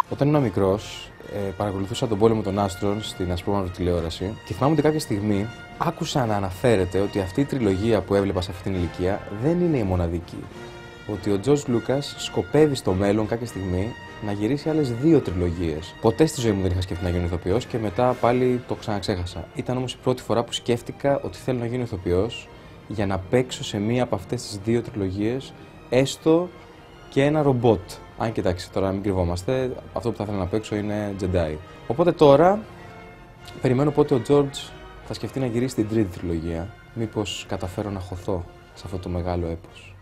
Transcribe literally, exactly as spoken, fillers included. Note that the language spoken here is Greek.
Όταν ήμουν μικρός, ε, παρακολουθούσα τον πόλεμο των άστρων στην ασπρόμαυρη τηλεόραση και θυμάμαι ότι κάποια στιγμή άκουσα να αναφέρεται ότι αυτή η τριλογία που έβλεπα σε αυτή την ηλικία δεν είναι η μοναδική. Ότι ο Τζορτζ Λούκας σκοπεύει στο μέλλον κάποια στιγμή να γυρίσει άλλες δύο τριλογίες. Ποτέ στη ζωή μου δεν είχα σκεφτεί να γίνω ηθοποιός και μετά πάλι το ξαναξέχασα. Ήταν όμως η πρώτη φορά που σκέφτηκα ότι θέλω να γίνω ηθοποιός για να παίξω σε μία από αυτές τις δύο τριλογίες, έστω και ένα ρομπότ. Αν κοιτάξει, τώρα να μην κρυβόμαστε, αυτό που θα ήθελα να παίξω είναι Jedi. Οπότε τώρα περιμένω πότε ο Τζορτζ θα σκεφτεί να γυρίσει την τρίτη τριλογία. Μήπως καταφέρω να χωθώ σε αυτό το μεγάλο έπος.